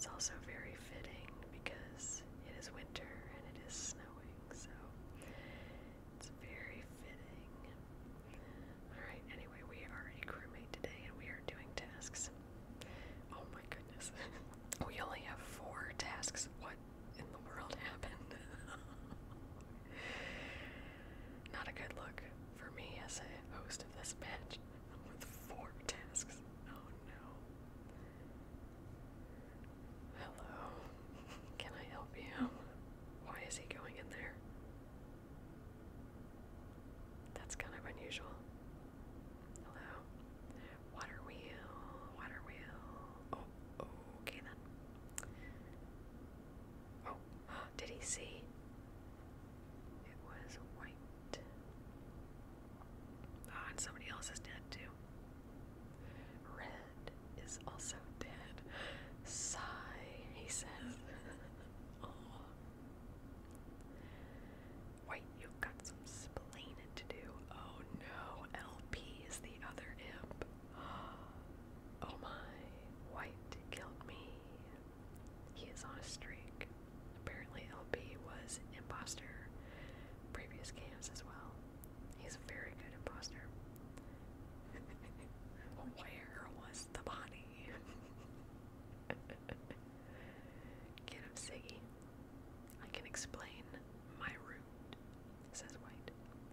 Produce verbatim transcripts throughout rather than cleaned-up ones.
it's also very fitting because it is winter and it is snowing, so it's very fitting. Alright, anyway, we are a crewmate today and we are doing tasks. Oh my goodness. We only have four tasks. What in the world happened? Not a good look for me as a host of this match with four tasks. Oh no. Hello. Can I help you? Why is he going in there? That's kind of unusual. Hello. Water wheel. Water wheel. Oh, okay then. Oh, did he see? It was white. Ah, and somebody else is dead too. Red is also dead. Sigh, he says. Oh. White, you've got some splaining to do. Oh no, L P is the other imp. Oh my, White killed me. He is on a streak. Apparently L P was imposter previous games as well. He's a very good imposter. Where was the body? Get him, Siggy. I can explain my route, says White.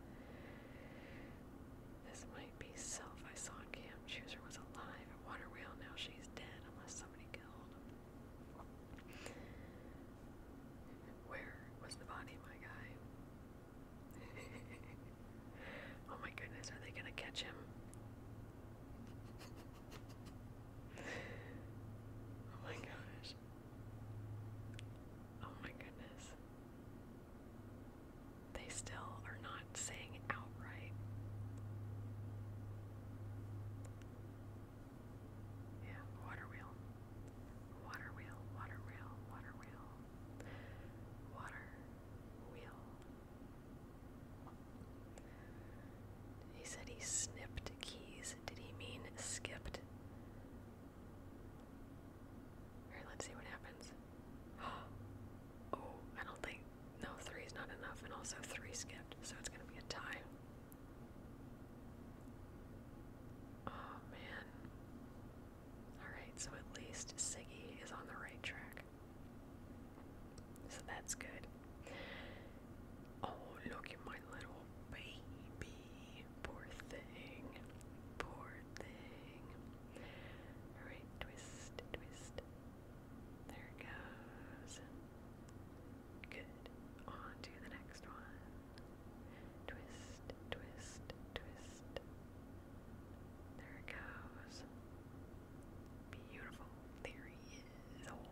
This might be self. I saw on cam. Chooser was alive at Water Wheel. Now she's dead unless somebody killed. Where was the body, my guy? Oh my goodness, are they gonna catch him? Oh my gosh. Oh my goodness. They still are not saying outright. Yeah, water wheel. Water wheel, water wheel, water wheel. Water wheel. He said he snipped keys. Did he mean skipped? Alright, let's see what happens. Oh, I don't think, no, three's not enough, and also three skipped, so it's gonna be a tie. Oh man. Alright, so at least Siggy is on the right track. So that's good. Oh, look at my little baby. Poor thing. Poor thing. Alright, twist, twist. There it goes. Good. On to the next one. Twist, twist, twist. There it goes. Beautiful. There he is. Oh.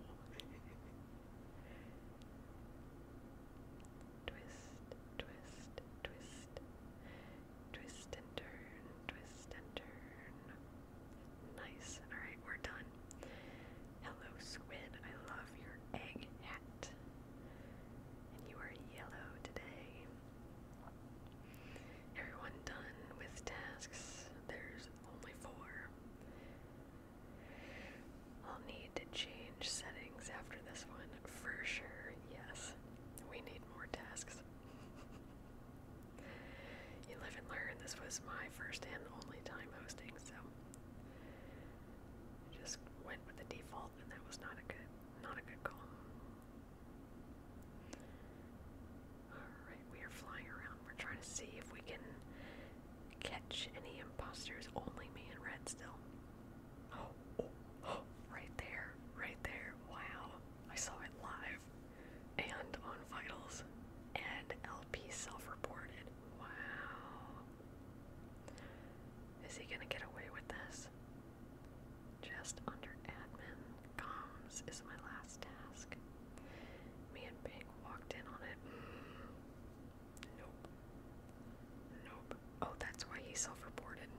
Twist, twist, twist. Twist and turn, twist and turn. Nice. Alright, we're done. Hello, Squid. I love your egg hat. And you are yellow today. Everyone done with tasks? There's only four. I'll need to change settings after this one, for sure, yes. We need more tasks. You live and learn. This was my first and only time hosting, so I just went with the default, and that was not a good, not a good call. Alright, we are flying around. We're trying to see if we can catch any imposters. Only me and Red still. Oh, oh, oh, right there, right there. Wow, I saw it live and on Vitals, and L P self-reported. Wow. Is he gonna get away with this? Just under admin. Comms is my last task. Me and Big walked in on it. Mm. Nope. Nope. Oh, that's why he self-reported.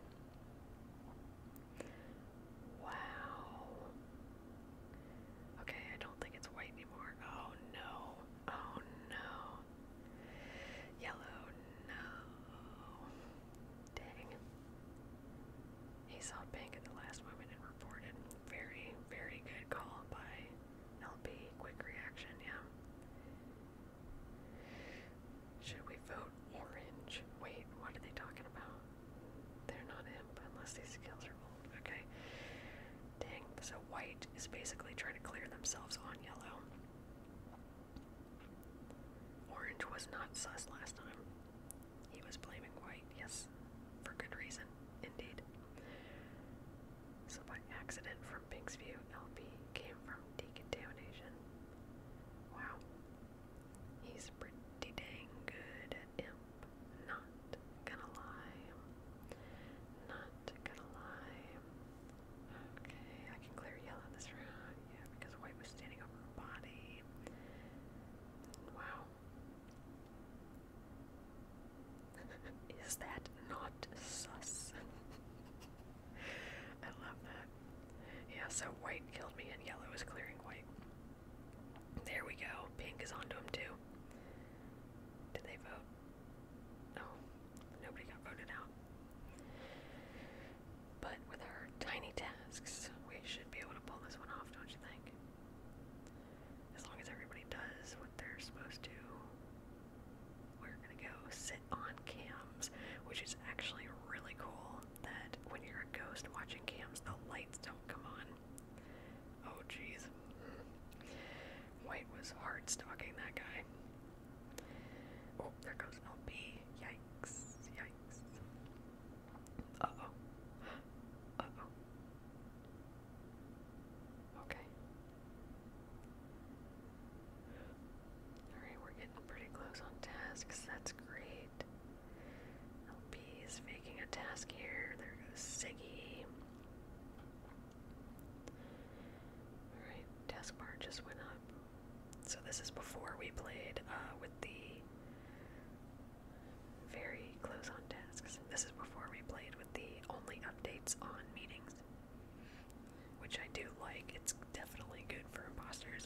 Wow. Okay, I don't think it's white anymore. Oh no. Oh no. Yellow, no. Dang. He saw pink at the last moment and reported. Very, very good call by themselves on yellow. Orange was not sus last time. He was blaming white, yes, for good reason, indeed. So by accident from Pink's view, L B came from decontamination. Wow. He's pretty dang good at imp. Not gonna lie. Not gonna lie. Okay, I can clear yellow this round. Yeah, because white was standing over her body. Wow. Is that not sus? I love that. Yeah, so white killed me and yellow is clearing white. There we go. Pink is onto him too. Did they vote? No. Nobody got voted out. But with our tiny tasks, we should be able to pull this one off, don't you think? As long as everybody does what they're supposed to. We're gonna go sit on cams, which is actually really cool that when you're a ghost watching cams, the lights don't come on. Oh jeez. White was hard stalking that guy. Oh, there goes L B. Yikes. Yikes. Uh-oh. Uh-oh. Okay. Alright, we're getting pretty close on tasks. That's great. L B is making a task here. There goes Siggy. Alright, taskbar just went up. So this is before we played uh, with the very close on tasks. This is before we played with the only updates on meetings, which I do like. It's definitely good for imposters.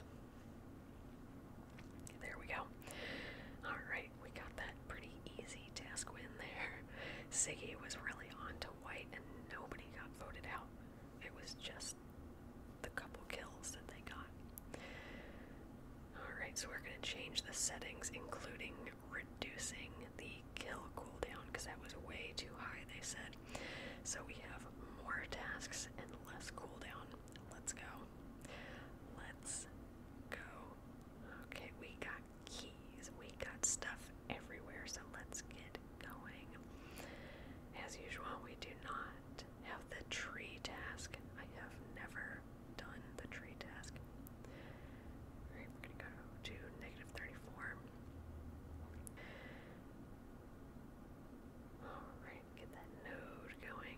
There we go. Alright, we got that pretty easy task win there. Siggy was really on to white and nobody got voted out. It was just the couple kills that they got. Alright, so we're going to change the settings, including reducing the kill cooldown, because that was way too high, they said. So we have more tasks and less cooldown. Let's go. Let's go. Okay, we got keys. We got stuff everywhere, so let's get going. As usual, we do not have the tree task. I have never done the tree task. Alright, we're gonna go to negative thirty-four. Alright, get that node going.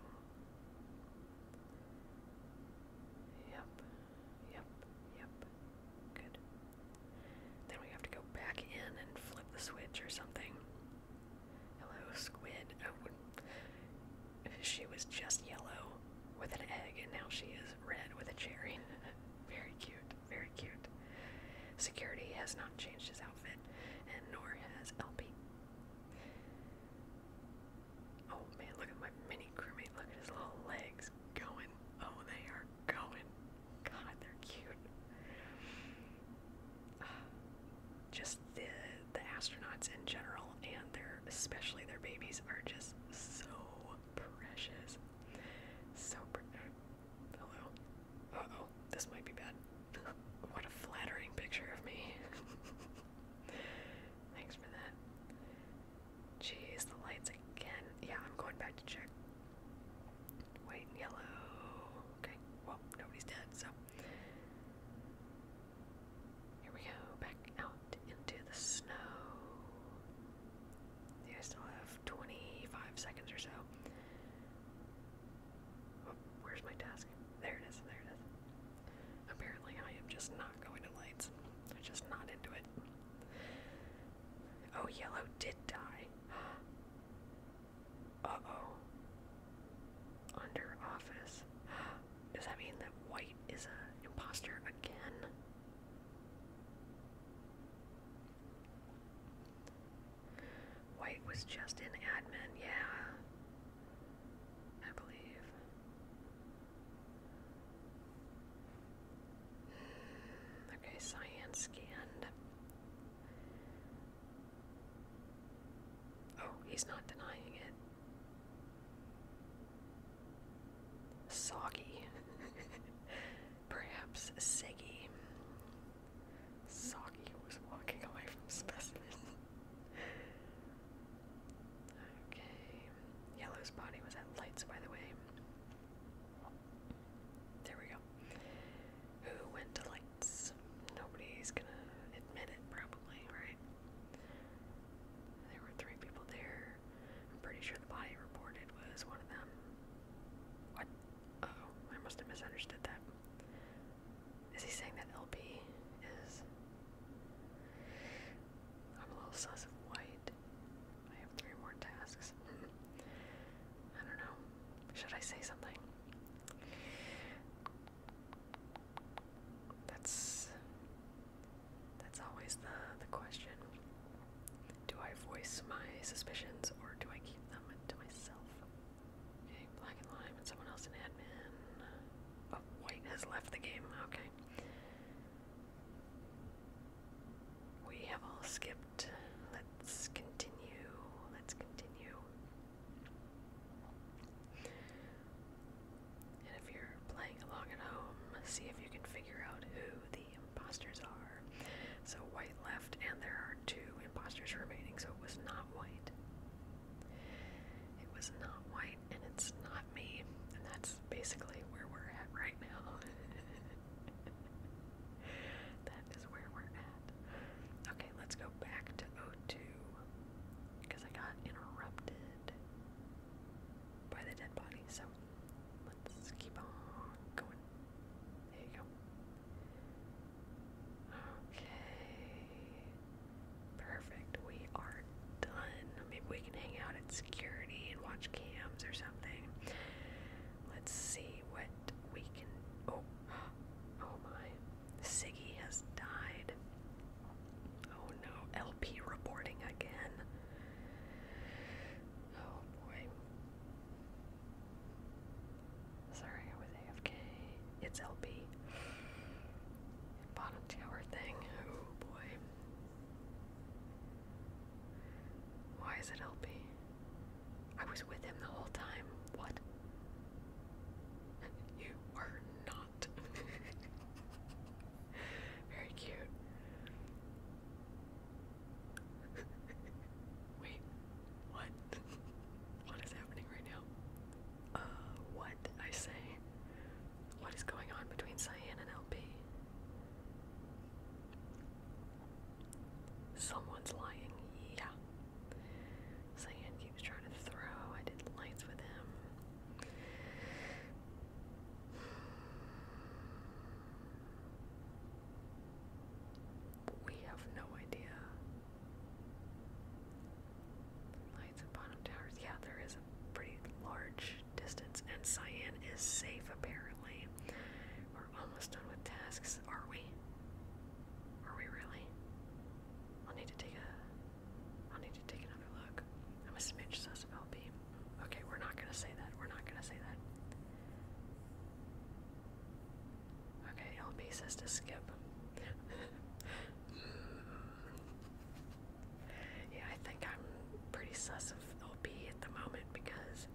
Yep, yep, yep. Good. Then we have to go back in and flip the switch or something. Hello, squid. Oh, she was just yellow with an egg, and now she is red with a cherry. Very cute, very cute. Security has not changed his outfit, and nor has L P. Oh man, look at my mini crewmate. Look at his little legs going. Oh, they are going. God, they're cute. Just the the astronauts in general, and their especially their babies, are just so precious. So pre- hello. Uh-oh, this might be bad. What a flattering picture of me. Thanks for that. Jeez, the lights again. Yeah, I'm going back to check. White and yellow. Okay, well, nobody's dead, so. Here we go, back out into the snow. Yeah, I still have twenty-five seconds or so. Oh, where's my task? There it is, there it is. Apparently I am just not going to lights. I'm just not into it. Oh, yellow did die. Uh-oh. Under office. Does that mean that white is a imposter again? White was just in admin, yeah. I believe. Okay, cyan scanned. Oh, he's not denying it. Soggy. Perhaps Seggy. Is he saying that L P is... I'm a little sus of white. I have three more tasks. I don't know. Should I say something? That's... That's always the, the question. Do I voice my suspicions, or do I keep them to myself? Okay, black and lime and someone else in admin. Oh, white has left the game. Okay. We have all skipped. Let's continue. Let's continue. And if you're playing along at home, see if you can figure out who the imposters are. So white left, and there are two imposters remaining, so it was not white. It was not white, and it's not me, and that's basically where we're at right now. That is where we're at. Okay, let's go back to O two, because I got interrupted by the dead body, so let's keep on going. There you go. Okay. Perfect. We are done. Maybe we can hang out at security and watch cams or something. Let's see what we can... Oh. Oh my. Siggy has died. Oh no. L P reporting again. Oh boy. Sorry, I was A F K. It's L P. Bottom tower thing. Oh boy. Why is it L P? I was with him the whole time. What? You are not. Very cute. Wait, what? What is happening right now? Uh, what? I say. What is going on between Cyan and L P? Someone's lying. Yeah. Cyan keeps trying to throw. I did lights with him. We have no idea. Lights at bottom towers. Yeah, there is a pretty large distance, and Cyan is safe apparently. We're almost done with tasks, are we? Are we really? I'll need to take a I'll need to take another look. I'm a smidge sus of L P. Okay, we're not gonna say that. We're not gonna say that. Okay, L P says to skip. Yeah, I think I'm pretty sus of L P at the moment because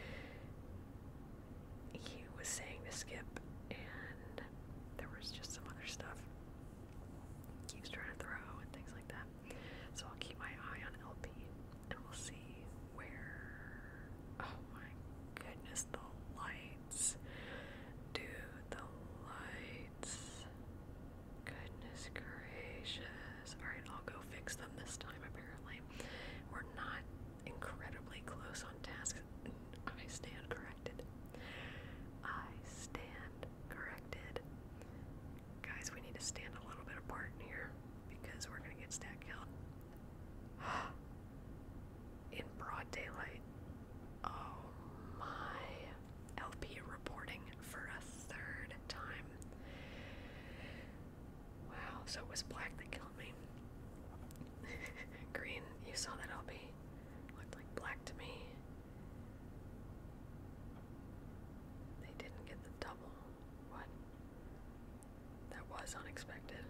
he was saying to skip and there was just some other stuff. Keeps trying to throw and things like that. So I'll keep my eye on L P and we'll see where... Oh my goodness, the lights. Dude, the lights. Goodness gracious. Alright, I'll go fix them this time apparently. We're not incredibly close on tasks. I stand corrected. I stand corrected. Guys, we need to stand a little bit apart in here because we're gonna get stack killed. In broad daylight. Oh my. L P reporting for a third time. Wow, so it was black that killed me. Green, you saw that L P. Looked like black to me. They didn't get the double. What? That was unexpected.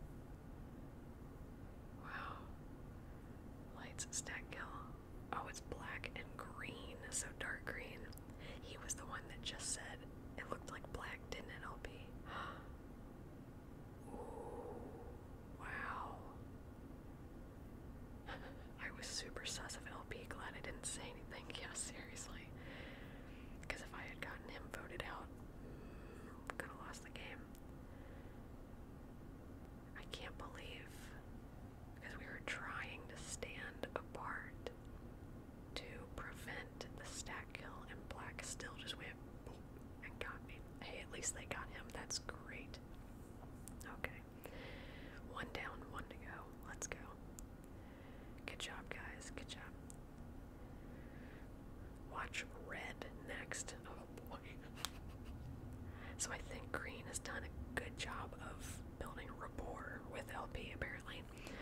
Wow. Lights stack kill. Oh, it's black and green, so dark green. He was the one that just said it looked like black, didn't it, L P? Ooh, wow. I was super sus of L P, glad I didn't say anything. Yeah, seriously. Because if I had gotten him voted out, could have lost the game. I can't believe, because we were trying to stand apart to prevent the stack kill, and black still just went boom and got me. Hey, at least they got him. That's great. P apparently,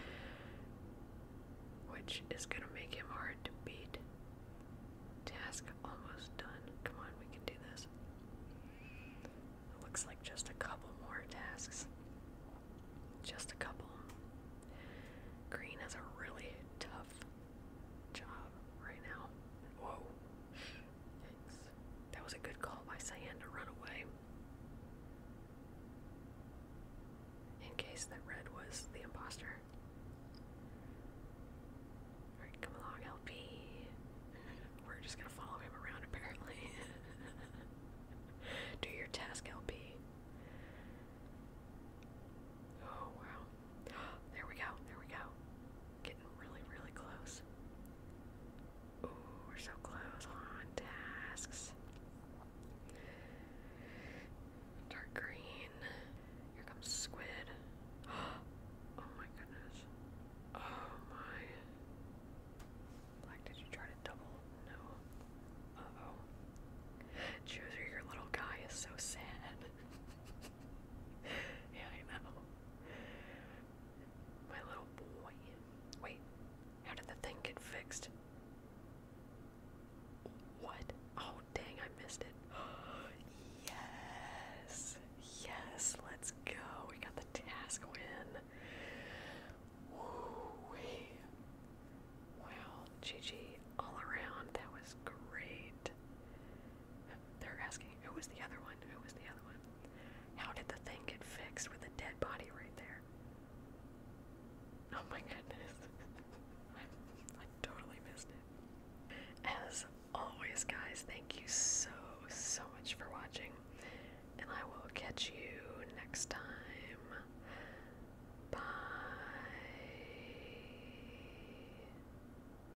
which is gonna make him hard to beat. Task almost done. Come on, we can do this. It looks like just a couple more tasks. Just a couple. Green has a really tough job right now. Whoa. Yikes. That was a good call by Cyan to run away. In case that red was the imposter. Alright, come along, L P. We're just gonna follow him around apparently. Do your task, L P. Oh, wow. There we go, there we go. Getting really, really close. Ooh, we're so close on tasks. Dark green. Here comes squid. Oh my goodness. Oh my. Black, did you try to double? No. Uh-oh. Chooser, your little guy is so sad. Yeah, I know. My little boy. Wait, how did the thing get fixed? What? Oh, dang, I missed it. Yes. Yes, let's go. We got the task win. Woo-wee. Wow, G G all around. That was great. They're asking, who was the other one? Who was the other one? How did the thing get fixed with a dead body right there? Oh my goodness. I, I totally missed it. As always, guys, thank you so, so much for watching. And I will catch you next time.